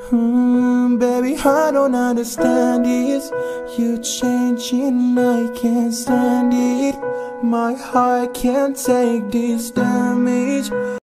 Baby, I don't understand this. You changing, I can't stand it. My heart can't take this damage.